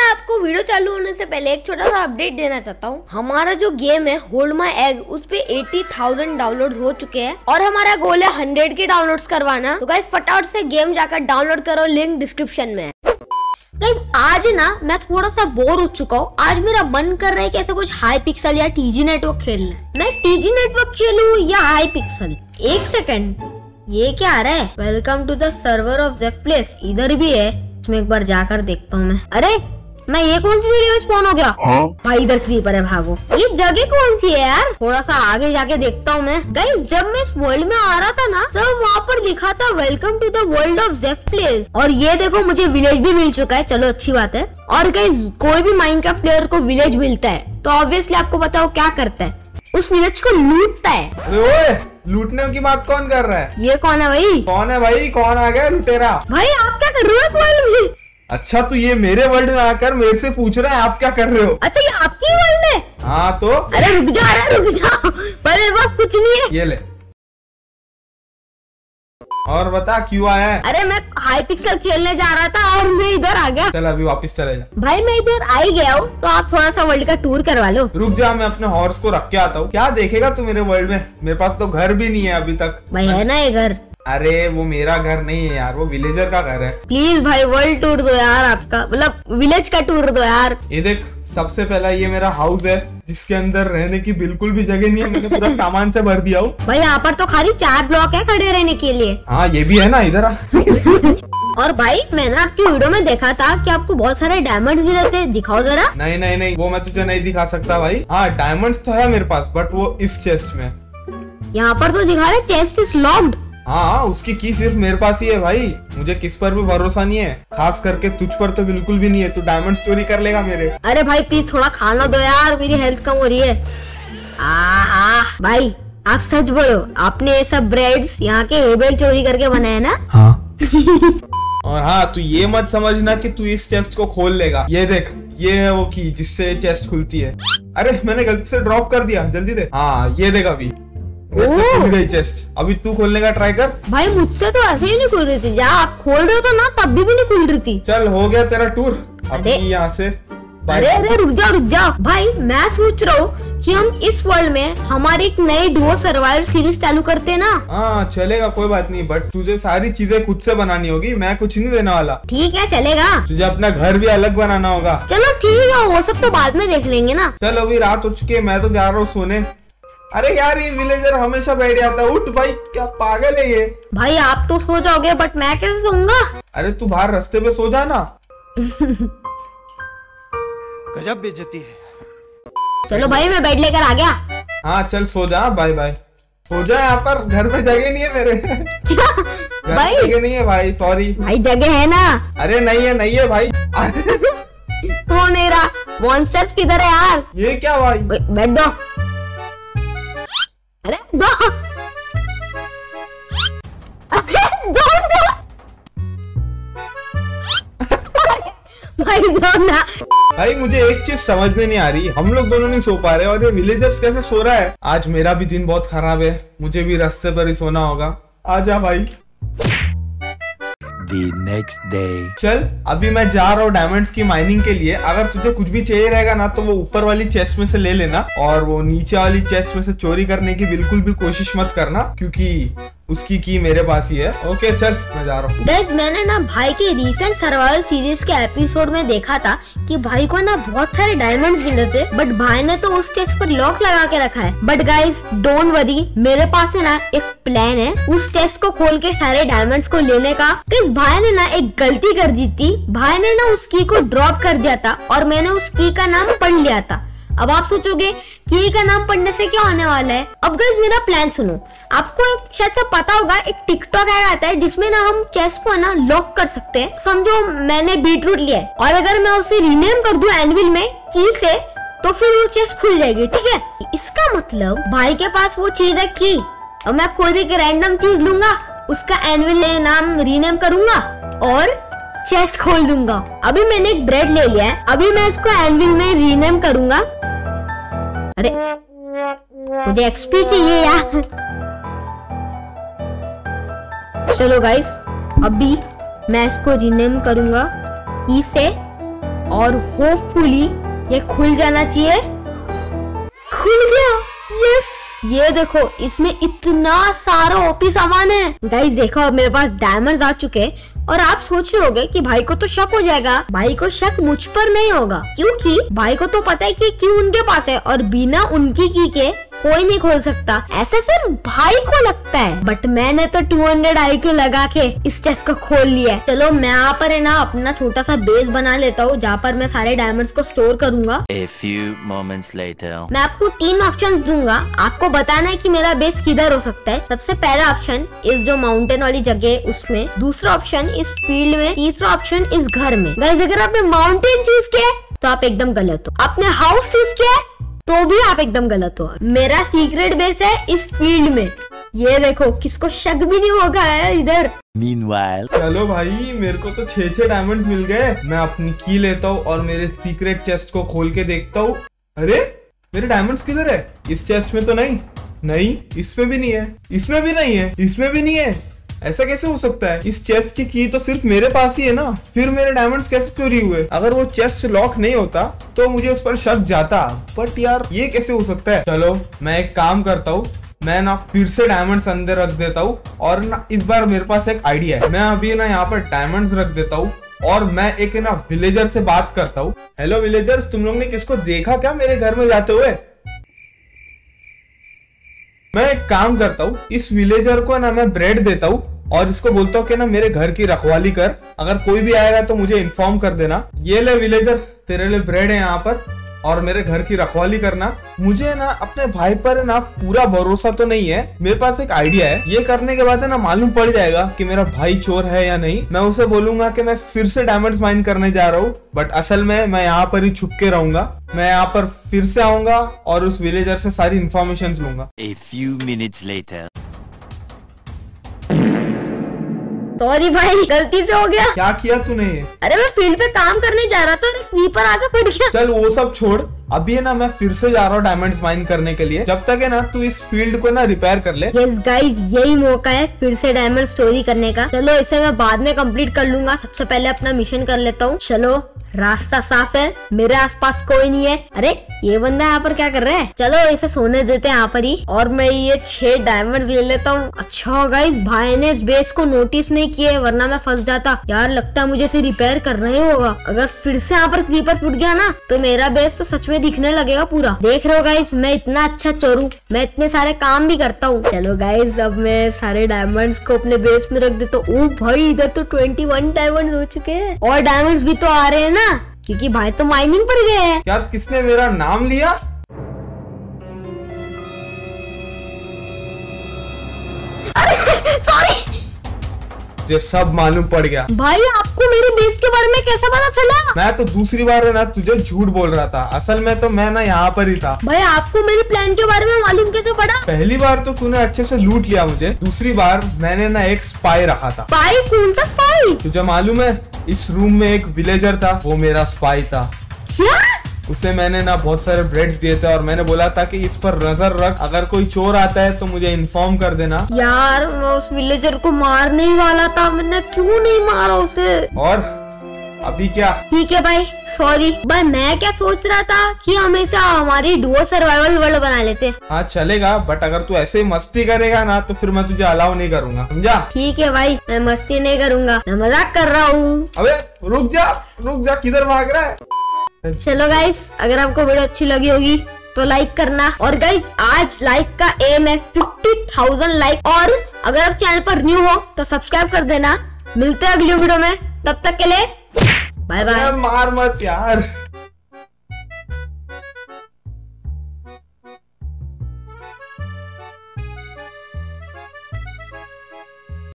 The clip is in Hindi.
आपको वीडियो चालू होने से पहले एक छोटा सा अपडेट देना चाहता हूँ। हमारा जो गेम है होल्ड माई एग, उस पे 80,000 डाउनलोड हो चुके हैं और हमारा गोल है 100 के डाउनलोड्स करवाना। तो गाइस फटाफट से गेम जाकर डाउनलोड करो, लिंक डिस्क्रिप्शन में है। गाइस आज ना मैं थोड़ा सा बोर हो चुका हूँ। आज मेरा मन कर रहा है कि ऐसा कुछ हाई पिक्सल या टीजी नेटवर्क खेलना है। मैं टीजी नेटवर्क खेलूं या हाई पिक्सल? एक सेकंड, ये क्या आ रहा है? Welcome to the server of Jeff place, इधर भी है। इसमें एक बार जाकर देखता हूँ मैं। अरे मैं ये कौन सी जगह स्पॉन हो गया? भाई इधर क्रीपर है, भागो। ये जगह कौन सी है यार? थोड़ा सा आगे जाके देखता हूँ मैं। गाइस जब मैं इस वर्ल्ड में आ रहा था ना, तब वहाँ पर लिखा था welcome to the world of Jeff place. और ये देखो मुझे विलेज भी मिल चुका है, चलो अच्छी बात है। और गाइस कोई भी माइनक्राफ्ट प्लेयर को विलेज मिलता है तो ऑब्वियसली आपको बताओ क्या करता है, उस विलेज को लूटता है। ओए, लूटने की बात कौन कर रहा है? ये कौन है भाई? कौन है भाई? कौन आ गया लुटेरा? भाई आप क्या कर रहे हो इस वर्ल्ड में? अच्छा तो ये मेरे वर्ल्ड में आकर मेरे से पूछ रहा है आप क्या कर रहे हो? अच्छा ये आपकी वर्ल्ड है? हाँ तो अरे रुक जाओ भाई, मेरे पास कुछ नहीं है। ये ले और बता क्यों आया है? अरे मैं हाई पिक्सल खेलने जा रहा था और मैं इधर आ गया। चल अभी वापस चले जा। भाई मैं इधर आ ही गया हूँ, तो आप थोड़ा सा वर्ल्ड का टूर करवा लो। रुक जा, मैं अपने हॉर्स को रख के आता हूँ। क्या देखेगा तू मेरे वर्ल्ड में? मेरे पास तो घर भी नहीं है अभी तक। भाई है ना ये घर? अरे वो मेरा घर नहीं है यार, वो विलेजर का घर है। प्लीज भाई वर्ल्ड टूर दो यार, आपका मतलब विलेज का टूर दो यार। ये देख, सबसे पहला ये मेरा हाउस है जिसके अंदर रहने की बिल्कुल भी जगह नहीं है। मैंने पूरा सामान से भर दिया हूँ। भाई यहाँ पर तो खाली 4 ब्लॉक है खड़े रहने के लिए। हाँ ये भी है ना, इधर आ। और भाई मैंने आपकी वीडियो में देखा था कि आपको बहुत सारे डायमंड्स भी रहते हैं, दिखाओ जरा। नहीं वो मैं तुझे नहीं दिखा सकता भाई। हाँ डायमंड्स तो है मेरे पास, बट वो इस चेस्ट में। यहाँ पर तो दिखा रहा है चेस्ट इज लॉक्ड। हाँ उसकी की सिर्फ मेरे पास ही है भाई, मुझे किस पर भी भरोसा नहीं है, खास करके तुझ पर तो बिल्कुल भी नहीं है। तू डायमंड चोरी कर लेगा मेरे। अरे भाई प्लीज थोड़ा खाना दो यार, मेरी हेल्थ कम हो रही है। भाई आप सच बोलो, आपने ये सब ब्रेड्स यहाँ के हेबल चोरी करके बनाए ना? हाँ। और हाँ तू ये मत समझना कि तू इस चेस्ट को खोल लेगा। ये देख, ये है वो की जिससे चेस्ट खुलती है। अरे मैंने गलती से ड्रॉप कर दिया, जल्दी दे। हाँ ये देख अभी खुल गई चेस्ट। अभी तू खोलने का ट्राई कर। भाई मुझसे तो ऐसे ही नहीं खुल रही थी, जब आप खोल रहे हो तो ना तब भी नहीं खुल रही थी। चल हो गया तेरा टूर, अभी यहाँ से। अरे रुक जाओ भाई, मैं सोच रहा हूँ कि हम इस वर्ल्ड में हमारी एक नई डुओ सर्वाइवल सीरीज चालू करते हैं ना। हाँ चलेगा, कोई बात नहीं, बट तुझे सारी चीजें खुद से बनानी होगी, मैं कुछ नहीं देने वाला। ठीक है चलेगा। तुझे अपना घर भी अलग बनाना होगा। चलो ठीक है, वो सब तो बाद में देख लेंगे ना। चल अभी रात हो चुकी है, मैं तो जा रहा हूँ सोने। अरे यार ये विलेजर हमेशा बैठ जाता है। उठ भाई, क्या पागल है ये? भाई आप तो सो जाओगे, बट मैं कैसे सोऊंगा? अरे तू बाहर रास्ते पे सो जा ना। गजब बेइज्जती है। चलो भाई मैं बेड लेकर आ गया। हाँ चल सो जा, बाय बाय। सो जा, यहाँ पर घर में जगह नहीं है मेरे। भाई जगह नहीं है भाई, सॉरी भाई। जगह है ना? अरे नहीं है भाई। वो नहीं रहा। मॉन्स्टर्स किधर है यार? ये क्या भाई? बैठ दो। अरे दो भाई दो ना। भाई मुझे एक चीज समझ में नहीं आ रही, हम लोग दोनों नहीं सो पा रहे और ये विलेजर्स कैसे सो रहा है? आज मेरा भी दिन बहुत खराब है, मुझे भी रास्ते पर ही सोना होगा। आजा भाई। The next day. चल अभी मैं जा रहा हूँ डायमंड्स की माइनिंग के लिए। अगर तुझे कुछ भी चाहिए रहेगा ना तो वो ऊपर वाली चेस्ट में से ले लेना, और वो नीचे वाली चेस्ट में से चोरी करने की बिल्कुल भी कोशिश मत करना, क्योंकि उसकी की मेरे पास ही है। ओके चल मैं जा रहा हूँ। गाइस मैंने ना भाई के रिसेंट सर्वाइवल सीरीज के एपिसोड में देखा था कि भाई को ना बहुत सारे डायमंड्स मिले थे, बट भाई ने तो उस चेस्ट पर लॉक लगा के रखा है। बट गाइस डोंट वरी, मेरे पास है ना एक प्लान है उस चेस्ट को खोल के सारे डायमंड्स को लेने का। गाइस भाई ने ना एक गलती कर दी थी, भाई ने ना उस की को ड्रॉप कर दिया था और मैंने उस की का नाम पढ़ लिया था। अब आप सोचोगे की का नाम पढ़ने से क्या होने वाला है? अब गाइस मेरा प्लान सुनो। आपको शायद से पता होगा एक टिकटॉक ऐड आता है जिसमें ना हम चेस्ट को ना लॉक कर सकते हैं। समझो मैंने बीटरूट लिया है और अगर मैं उसे रीनेम कर दूं एनविल में की से, तो फिर वो चेस्ट खुल जाएगी। ठीक है, इसका मतलब भाई के पास वो चीज है की, और मैं कोई भी रैंडम चीज लूंगा, उसका एनविल नाम रीनेम करूंगा और चेस्ट खोल दूंगा। अभी मैंने एक ब्रेड ले लिया है, अभी मैं इसको एनविल में रीनेम करूंगा। अरे मुझे एक्सपी चाहिए यार। चलो गाइस अभी मैं इसको रीनेम करूंगा ई से और होपफुली ये खुल जाना चाहिए। खुल गया, यस। ये देखो, इसमें इतना सारा ओपी सामान है। गाइस देखो, मेरे पास डायमंड्स आ चुके हैं। और आप सोच रहे होगे कि भाई को तो शक हो जाएगा। भाई को शक मुझ पर नहीं होगा, क्योंकि भाई को तो पता है कि क्यों उनके पास है और बिना उनकी की के कोई नहीं खोल सकता। ऐसा सिर्फ भाई को लगता है, बट मैंने तो 200 IQ लगा के इस चेस्ट को खोल लिया है। चलो मैं यहाँ पर है ना अपना छोटा सा बेस बना लेता हूँ, जहाँ पर मैं सारे डायमंड्स को स्टोर करूंगा। A few moments later. मैं आपको 3 ऑप्शन दूंगा, आपको बताना है कि मेरा बेस किधर हो सकता है। सबसे पहला ऑप्शन इस जो माउंटेन वाली जगह है उसमें, दूसरा ऑप्शन इस फील्ड में, तीसरा ऑप्शन इस घर में। गाइस अगर आपने माउंटेन चूज किया तो आप एकदम गलत हो, आपने हाउस चूज किया तो भी आप एकदम गलत हो। मेरा सीक्रेट बेस है इस फील्ड में। ये देखो, किसको शक भी नहीं होगा है इधर। Meanwhile. चलो भाई, मेरे को तो 6 डायमंड्स मिल गए। मैं अपनी की लेता हूँ और मेरे सीक्रेट चेस्ट को खोल के देखता हूँ। अरे मेरे डायमंड्स किधर है? इस चेस्ट में तो नहीं, इसमें भी नहीं है, इसमें भी नहीं है, इसमें भी नहीं है। ऐसा कैसे हो सकता है? इस चेस्ट की की तो सिर्फ मेरे पास ही है ना, फिर मेरे डायमंड्स कैसे चोरी हुए? अगर वो चेस्ट लॉक नहीं होता तो मुझे उस पर शक जाता, बट यार ये कैसे हो सकता है? चलो मैं एक काम करता हूँ, मैं ना फिर से डायमंड्स अंदर रख देता हूँ और ना इस बार मेरे पास एक आइडिया है। मैं अभी ना यहाँ पर डायमंड्स रख देता हूँ और मैं एक ना विलेजर से बात करता हूँ। हेलो विलेजर्स, तुम लोग ने किसको देखा क्या मेरे घर में जाते हुए? मैं एक काम करता हूँ, इस विलेजर को ना मैं ब्रेड देता हूँ और इसको बोलता हूँ कि ना मेरे घर की रखवाली कर, अगर कोई भी आएगा तो मुझे इन्फॉर्म कर देना। ये ले विलेजर, तेरे लिए ब्रेड है यहाँ पर और मेरे घर की रखवाली करना। मुझे ना अपने भाई पर ना पूरा भरोसा तो नहीं है, मेरे पास एक आइडिया है। ये करने के बाद है ना मालूम पड़ जाएगा कि मेरा भाई चोर है या नहीं। मैं उसे बोलूंगा कि मैं फिर से डायमंड्स माइन करने जा रहा हूँ, बट असल में मैं यहाँ पर ही छुप के रहूंगा। मैं यहाँ पर फिर से आऊंगा और उस विलेजर से सारी इन्फॉर्मेशन लूंगा। A few minutes later. Sorry भाई, गलती से हो गया। क्या किया तूने? अरे मैं फील्ड पे काम करने जा रहा था, क्रीपर आके फट गया। चल वो सब छोड़, अभी है ना मैं फिर से जा रहा हूँ डायमंड्स माइन करने के लिए। जब तक है ना तू इस फील्ड को ना रिपेयर कर ले। यस गाइस, यही मौका है फिर से डायमंड स्टोरी करने का। चलो इसे मैं बाद में कंप्लीट कर लूंगा, सबसे पहले अपना मिशन कर लेता हूँ। चलो रास्ता साफ है, मेरे आसपास कोई नहीं है। अरे ये बंदा यहाँ पर क्या कर रहा है? चलो इसे सोने देते हैं यहाँ पर ही और मैं ये 6 डायमंड्स ले लेता हूँ। अच्छा गाइस, भाई ने इस बेस को नोटिस नहीं किया, वरना मैं फंस जाता। यार लगता है मुझे इसे रिपेयर करना ही होगा। अगर फिर से यहाँ पर क्रीपर फूट गया ना तो मेरा बेस तो सच में दिखने लगेगा पूरा। देख रहे हो गाइस, मैं इतना अच्छा चोर हूँ, मैं इतने सारे काम भी करता हूँ। चलो गाइस, अब मैं सारे डायमंड्स को अपने बेस में रख देता हूँ। ओ भाई, इधर तो 21 डायमंड्स हो चुके हैं और डायमंड्स भी तो आ रहे हैं ना, क्योंकि भाई तो माइनिंग पर गए हैं। क्या किसने मेरा नाम लिया? सॉरी, ये सब मालूम पड़ गया। भाई आपको मेरे बेस के बारे में कैसे पता चला? मैं तो दूसरी बार है ना तुझे झूठ बोल रहा था, असल में तो मैं ना यहाँ पर ही था। भाई आपको मेरे प्लान के बारे में मालूम कैसे पड़ा? पहली बार तो तूने अच्छे से लूट लिया मुझे, दूसरी बार मैंने ना एक स्पाई रखा था। स्पाई? कौन सा स्पाई? तुझे मालूम है इस रूम में एक विलेजर था, वो मेरा स्पाई था। क्या? उसे मैंने ना बहुत सारे ब्रेड्स दिए थे और मैंने बोला था कि इस पर नजर रख, अगर कोई चोर आता है तो मुझे इन्फॉर्म कर देना। यार मैं उस विलेजर को मारने ही वाला था, मैंने क्यों नहीं मारा उसे? और अभी क्या? ठीक है भाई, सॉरी भाई। मैं क्या सोच रहा था कि हमेशा हमारी डुओ सर्वाइवल वर्ल्ड बना लेते। हाँ चलेगा, बट अगर तू ऐसे ही मस्ती करेगा ना तो फिर मैं तुझे अलाउ नहीं करूंगा, समझा? ठीक है भाई, मैं मस्ती नहीं करूंगा, मैं मजाक कर रहा हूँ। अबे रुक जा, किधर भाग रहा है? चलो गाइस, अगर आपको वीडियो अच्छी लगी होगी तो लाइक करना। और गाइस आज लाइक का एम है 50,000 लाइक, और अगर आप चैनल पर न्यू हो तो सब्सक्राइब कर देना। मिलते हैं अगली वीडियो में, तब तक के लिए बाय बाय। मार मत यार।